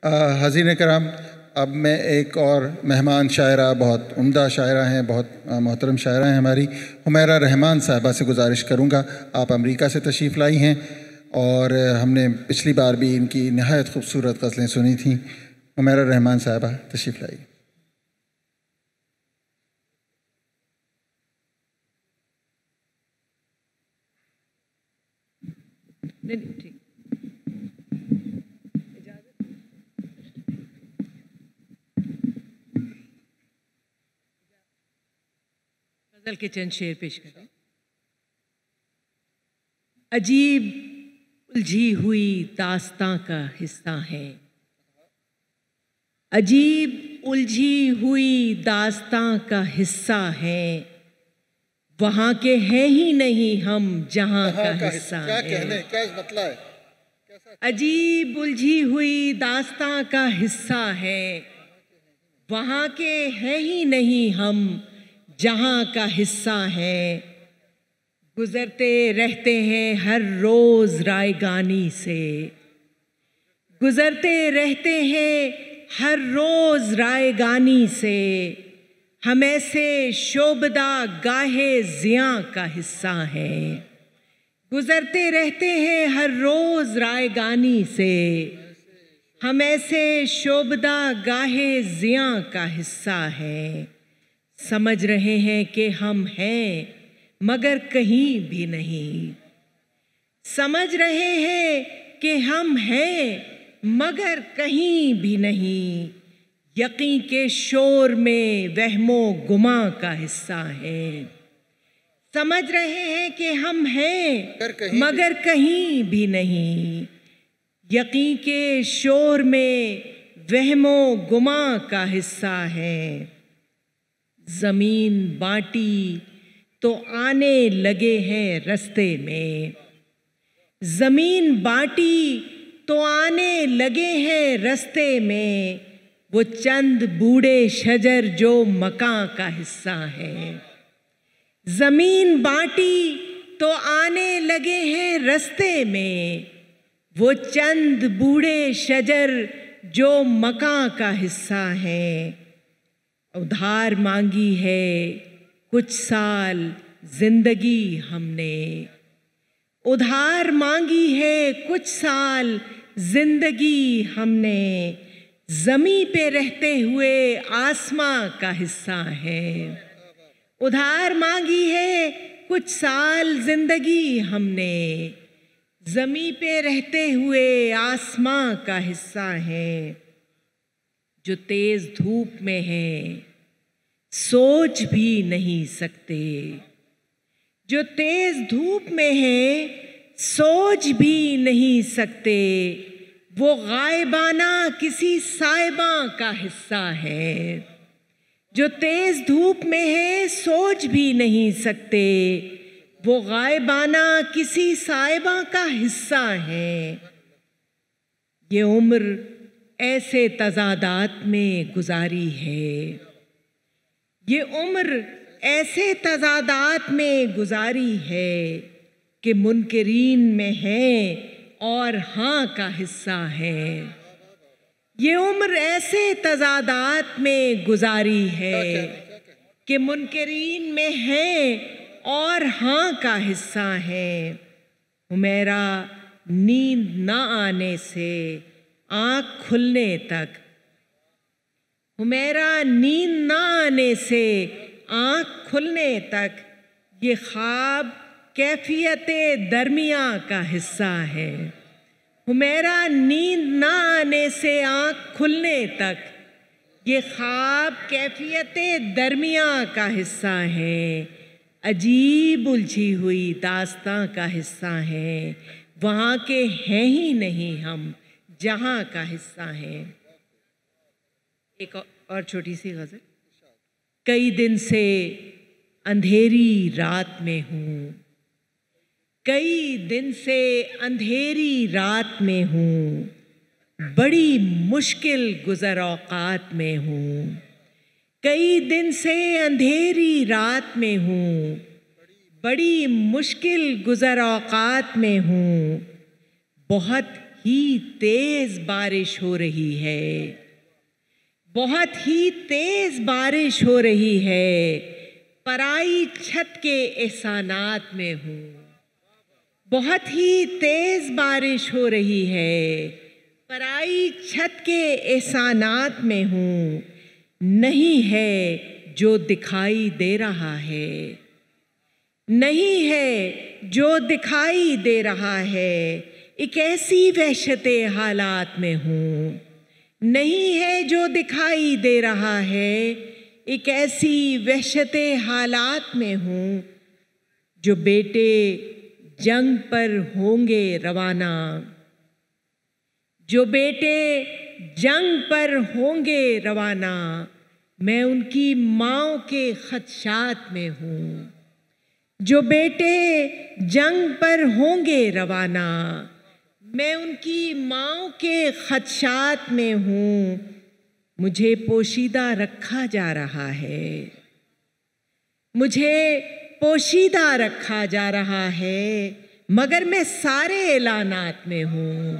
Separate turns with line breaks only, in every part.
हज़ीन कराम, अब मैं एक और मेहमान शायरा, बहुत उम्दा शायरा हैं, बहुत मोहतरम शायरा हैं हमारी, हुमैरा रहमान साहिबा से गुजारिश करूँगा। आप अमेरिका से तशरीफ़ लाई हैं और हमने पिछली बार भी इनकी नहायत खूबसूरत ग़ज़लें सुनी थी। हुमैरा रहमान साहिबा तशरीफ़ लाई।
गज़ल के चंद शेर पेश करें। अजीब उलझी हुई दास्तां का हिस्सा है, अजीब उलझी हुई दास्तां का हिस्सा है, वहाँ के हैं ही नहीं हम जहाँ का हिस्सा है।
क्या मतलब है?
अजीब उलझी हुई दास्तां का हिस्सा है, वहाँ के हैं ही नहीं हम जहाँ का हिस्सा है। गुजरते रहते हैं हर रोज़ रायगानी से, गुजरते रहते हैं हर रोज़ रायगानी से, हम ऐसे शोबदा गाहे ज़ियां का हिस्सा है। गुजरते रहते हैं हर रोज़ रायगानी से, हम ऐसे शोबदा गाहे ज़ियां का हिस्सा है। समझ रहे हैं कि हम हैं मगर कहीं भी नहीं, समझ रहे हैं कि हम हैं मगर कहीं भी नहीं, यकीन के शोर में वहमो गुमा का हिस्सा है। समझ रहे हैं कि हम हैं मगर कहीं भी नहीं, यकीन के शोर में वहमो गुमा का हिस्सा है। ज़मीन बांटी तो आने लगे हैं रस्ते में, ज़मीन बांटी तो आने लगे हैं रस्ते में, वो चंद बूढ़े शजर जो मकां का हिस्सा है। ज़मीन बांटी तो आने लगे हैं रस्ते में, वो चंद बूढ़े शजर जो मकां का हिस्सा है। उधार मांगी है कुछ साल जिंदगी हमने, उधार मांगी है कुछ साल जिंदगी हमने, ज़मी पे रहते हुए आसमां का हिस्सा है। उधार मांगी है कुछ साल जिंदगी हमने, ज़मी पे रहते हुए आसमां का हिस्सा है। जो तेज धूप में है सोच भी नहीं सकते, जो तेज धूप में है सोच भी नहीं सकते, वो गायबाना किसी साइबा का हिस्सा है। जो तेज धूप में है सोच भी नहीं सकते, वो गायबाना किसी साइबा का हिस्सा है। ये उम्र ऐसे तज़ादात में गुजारी है, ये उम्र ऐसे तज़ादात में गुजारी है कि मुनकरीन में है और हाँ का हिस्सा है। ये उम्र ऐसे तज़ादात में गुजारी है कि मुनकरीन में है और हाँ का हिस्सा है। हुमैरा नींद ना आने से आँख खुलने तक, हुमैरा नींद ना आने से आँख खुलने तक, ये ख्वाब कैफियते दरमिया का हिस्सा है। हुमैरा नींद ना आने से आँख खुलने तक, ये ख्वाब कैफियते दरमिया का हिस्सा है। अजीब उलझी हुई दास्तां का हिस्सा है, वहाँ के हैं ही नहीं हम जहाँ का हिस्सा है। एक और छोटी सी गज़ल। कई दिन से अंधेरी रात में हूँ, कई दिन से अंधेरी रात में हूँ, बड़ी मुश्किल गुज़र औक़ात में हूँ। कई दिन से अंधेरी रात में हूँ, बड़ी मुश्किल गुज़र औक़ात में हूँ, बहुत ही तेज बारिश हो रही है, बहुत ही तेज बारिश हो रही है। पराई छत के एहसानात में हूँ, बहुत ही तेज बारिश हो रही है। पराई छत के एहसानात में हूँ, नहीं है जो दिखाई दे रहा है, नहीं है जो दिखाई दे रहा है। एक ऐसी वहशते हालात में हूँ, नहीं है जो दिखाई दे रहा है। एक ऐसी वहशते हालात में हूँ, जो बेटे जंग पर होंगे रवाना, जो बेटे जंग पर होंगे रवाना, मैं उनकी माँओं के खदशात में हूँ। जो बेटे जंग पर होंगे रवाना, मैं उनकी माँओं के खदशात में हूँ। मुझे पोशीदा रखा जा रहा है, मुझे पोशीदा रखा जा रहा है, मगर मैं सारे ऐलानात में हूँ।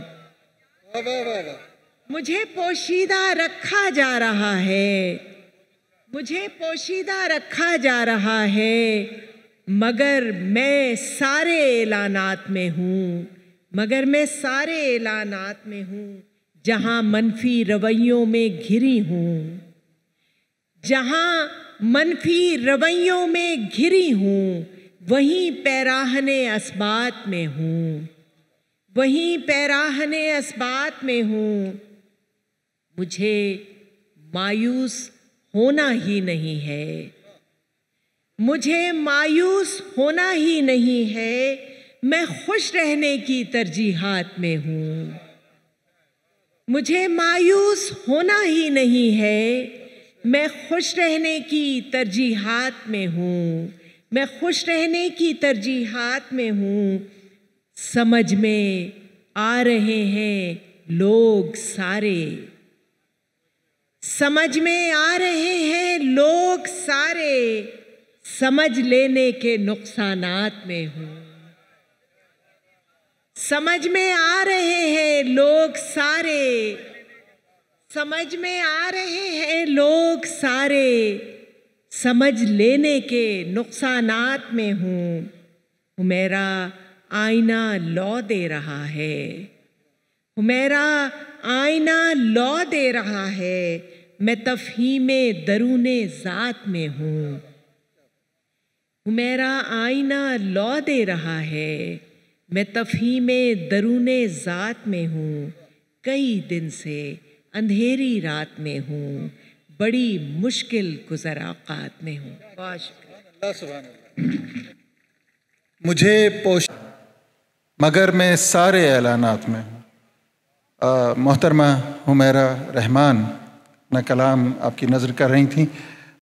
मुझे पोशीदा रखा जा रहा है, मुझे पोशीदा रखा जा रहा है, मगर मैं सारे ऐलानात में हूँ, मगर मैं सारे ऐलानात में हूँ। जहाँ मनफी रवैयों में घिरी हूँ, जहाँ मनफी रवैयों में घिरी हूँ, वहीं पैराहने अस्बात में हूँ, वहीं पैराहने अस्बात में हूँ। मुझे मायूस होना ही नहीं है, मुझे मायूस होना ही नहीं है। मैं खुश रहने की तरजीहात में हूँ, मुझे मायूस होना ही नहीं है। मैं खुश रहने की तरजीहात में हूँ, मैं खुश रहने की तरजीहात में हूँ। समझ में आ रहे हैं लोग सारे, समझ में आ रहे हैं लोग सारे, समझ लेने के नुकसानात में हूँ। समझ में आ रहे हैं लोग सारे, समझ में आ रहे हैं लोग सारे, समझ लेने के नुकसानात में हूँ। मेरा आईना लौ दे रहा है, मेरा आईना लौ दे रहा है। मैं तफ़हीमे दरूने ज़ात में हूँ, मेरा आईना लौ दे रहा है। मैं तफ़हीमे दरूने ज़ात में हूँ, कई दिन से अंधेरी रात में हूँ, बड़ी मुश्किल गुज़र औक़ात में हूँ। बहुत शुक्रिया।
मुझे पोश मगर मैं सारे ऐलानात में हूँ। मोहतरमा हुमैरा रहमान अपना कलाम आपकी नज़र कर रही थी।